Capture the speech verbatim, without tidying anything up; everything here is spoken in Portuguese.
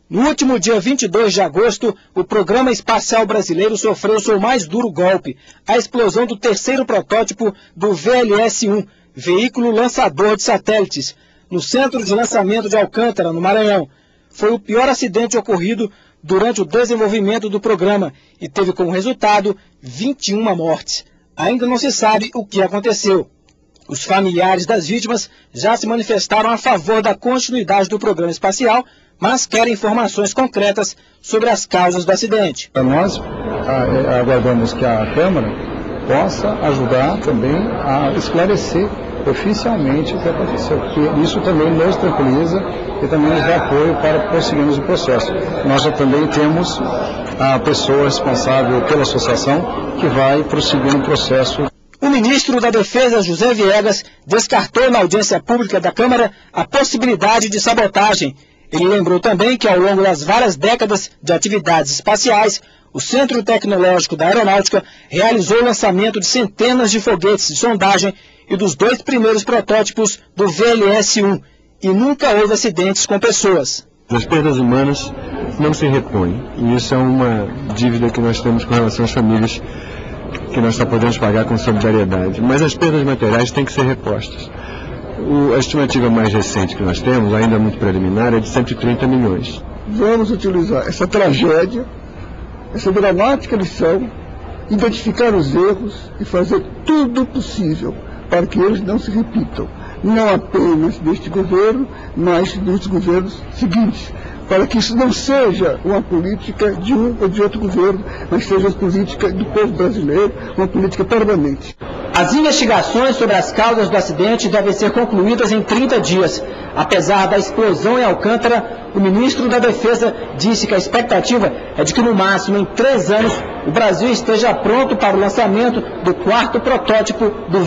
No último dia vinte e dois de agosto, o Programa Espacial Brasileiro sofreu seu mais duro golpe, a explosão do terceiro protótipo do V L S um, veículo lançador de satélites, no centro de lançamento de Alcântara, no Maranhão. Foi o pior acidente ocorrido durante o desenvolvimento do programa e teve como resultado vinte e uma mortes. Ainda não se sabe o que aconteceu. Os familiares das vítimas já se manifestaram a favor da continuidade do programa espacial, mas querem informações concretas sobre as causas do acidente. Nós aguardamos que a Câmara possa ajudar também a esclarecer oficialmente o que aconteceu, porque isso também nos tranquiliza e também nos dá apoio para prosseguirmos o processo. Nós já também temos a pessoa responsável pela associação que vai prosseguir no processo. O ministro da Defesa, José Viegas, descartou na audiência pública da Câmara a possibilidade de sabotagem. Ele lembrou também que, ao longo das várias décadas de atividades espaciais, o Centro Tecnológico da Aeronáutica realizou o lançamento de centenas de foguetes de sondagem e dos dois primeiros protótipos do V L S um, e nunca houve acidentes com pessoas. As perdas humanas não se repõem, e isso é uma dívida que nós temos com relação às famílias, que nós só podemos pagar com solidariedade. Mas as perdas materiais têm que ser repostas. O, a estimativa mais recente que nós temos, ainda muito preliminar, é de cento e trinta milhões. Vamos utilizar essa tragédia, essa dramática lição, identificar os erros e fazer tudo possível para que eles não se repitam. Não apenas deste governo, mas dos governos seguintes. Para que isso não seja uma política de um ou de outro governo, mas seja uma política do povo brasileiro, uma política permanente. As investigações sobre as causas do acidente devem ser concluídas em trinta dias. Apesar da explosão em Alcântara, o ministro da Defesa disse que a expectativa é de que no máximo em três anos o Brasil esteja pronto para o lançamento do quarto protótipo do